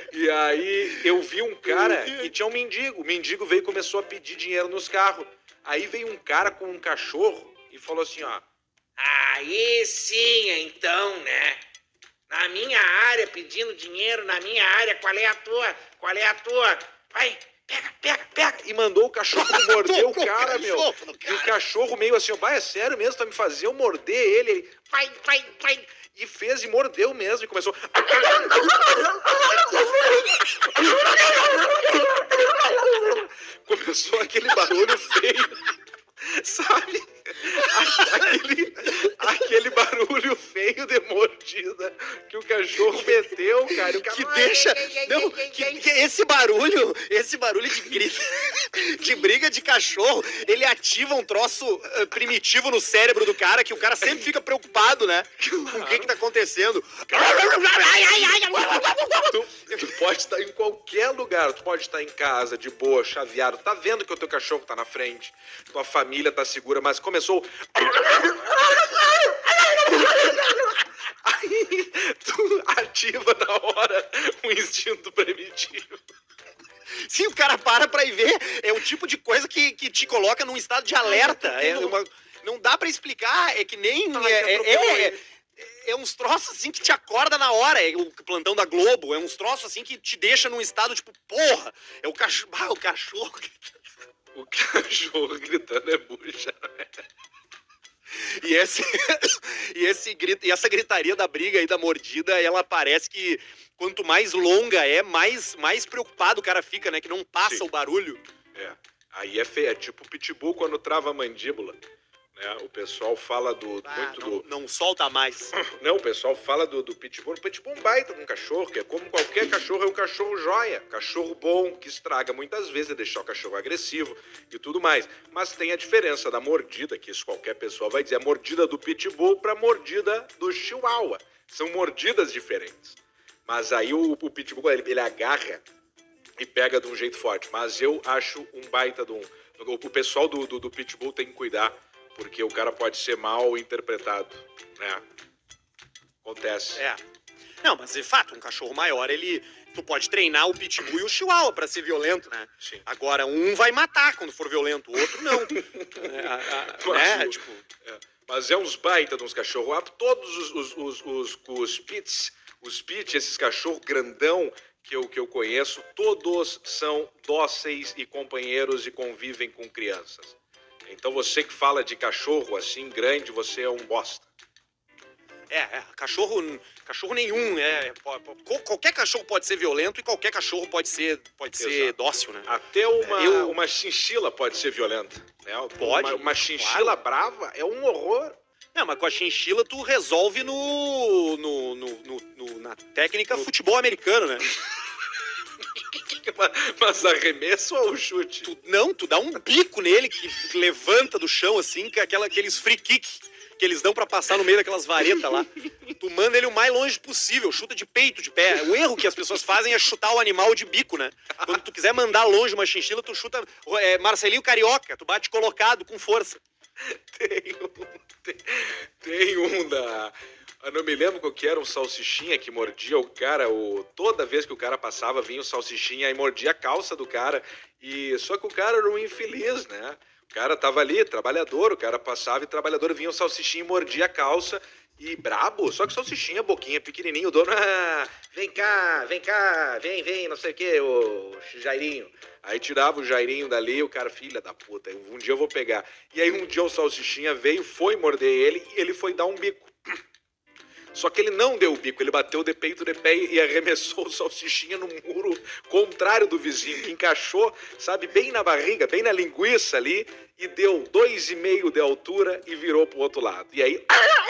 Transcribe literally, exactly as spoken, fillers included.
E aí eu vi um cara e tinha um mendigo. O mendigo veio e começou a pedir dinheiro nos carros. Aí veio um cara com um cachorro e falou assim, ó. Aí sim, então, né? Na minha área, pedindo dinheiro, na minha área, qual é a tua? Qual é a tua? Vai, pega, pega, pega. E mandou o cachorro morder o cara, meu. E o cachorro meio assim, ó, vai, é sério mesmo, tu vai me fazer eu morder ele? Ele, vai, vai, vai. E fez e mordeu mesmo e começou... Começou aquele barulho feio. Sabe? Aquele, aquele barulho feio de mordida que o cachorro meteu, cara. O que deixa... Não, que, que esse barulho, esse barulho de grito, de briga de cachorro, ele ativa um troço uh, primitivo no cérebro do cara, que o cara sempre fica preocupado, né? Com o que que tá acontecendo. Tu, tu pode estar em qualquer lugar, tu pode estar em casa, de boa, chaveado, tá vendo que o teu cachorro tá na frente, tua família tá segura, mas começou... Aí tu ativa na hora um instinto primitivo. Sim, o cara para pra ir ver, é o tipo de coisa que, que te coloca num estado de alerta. É uma, não dá pra explicar, é que nem... É, é, é, é, é uns troços assim que te acorda na hora, é o plantão da Globo, é uns troços assim que te deixa num estado tipo, porra, é o cachorro... Ah, o cachorro... O cachorro gritando é bucha, né? E, esse, e, esse grito, e essa gritaria da briga aí, da mordida, ela parece que quanto mais longa é, mais, mais preocupado o cara fica, né? Que não passa Sim. o barulho. É, aí é feio, é tipo o pitbull quando trava a mandíbula. Né? O pessoal fala do... Ah, muito não, do... não solta mais. Não, o pessoal fala do, do pitbull. O pitbull é um baita de um cachorro, que é como qualquer cachorro, é um cachorro joia. Cachorro bom, que estraga muitas vezes, é deixar o cachorro agressivo e tudo mais. Mas tem a diferença da mordida, que isso qualquer pessoa vai dizer, a mordida do pitbull para a mordida do chihuahua. São mordidas diferentes. Mas aí o, o pitbull, ele, ele agarra e pega de um jeito forte. Mas eu acho um baita de um... O, o pessoal do, do, do pitbull tem que cuidar, porque o cara pode ser mal interpretado, né? Acontece. É. Não, mas de fato, um cachorro maior, ele... Tu pode treinar o pitbull e o chihuahua pra ser violento, né? Sim. Agora, um vai matar quando for violento, o outro não. é, a, a, né? o, tipo... é. Mas é uns baita de uns cachorros. Todos os, os, os, os, os pits, os pits, esses cachorros grandão que eu, que eu conheço, todos são dóceis e companheiros e convivem com crianças. Então você que fala de cachorro assim grande, você é um bosta. É, é cachorro, cachorro nenhum, é, qualquer cachorro pode ser violento e qualquer cachorro pode ser, pode ser dócil, né? Até uma, Eu... uma chinchila pode ser violenta. Né? Pode. Uma, uma chinchila claro. brava é um horror. Não, mas com a chinchila tu resolve no, no, no, no, no na técnica no... futebol americano, né? Mas arremesso ou chute? Tu, não, tu dá um bico nele que levanta do chão, assim, que aquela, aqueles free kick que eles dão pra passar no meio daquelas varetas lá. Tu manda ele o mais longe possível, chuta de peito, de pé. O erro que as pessoas fazem é chutar o animal de bico, né? Quando tu quiser mandar longe uma chinchila, tu chuta é, Marcelinho Carioca, tu bate colocado com força. Tem um, tem, tem um da... Eu não me lembro qual que era, um salsichinha que mordia o cara, o... toda vez que o cara passava vinha o salsichinha e mordia a calça do cara, e só que o cara era um infeliz, né? O cara tava ali, trabalhador, o cara passava e trabalhador vinha o salsichinha e mordia a calça, e brabo, só que o salsichinha, boquinha pequenininho, o dono, ah, vem cá, vem cá, vem, vem, não sei o que, o Jairinho. Aí tirava o Jairinho dali, o cara, filha da puta, um dia eu vou pegar. E aí um dia o salsichinha veio, foi morder ele, e ele foi dar um bico. Só que ele não deu o bico, ele bateu de peito de pé e arremessou o salsichinha no muro contrário do vizinho, que encaixou, sabe, bem na barriga, bem na linguiça ali, e deu dois e meio de altura e virou pro outro lado. E aí,